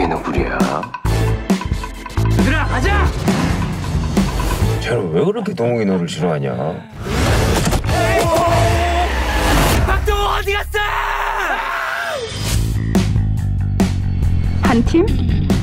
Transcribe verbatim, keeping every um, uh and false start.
이게 너구리야? 얘들아 가자! 쟤는 왜 그렇게 동욱이 너를 싫어하냐? 박동욱 어디 갔어? 한 팀?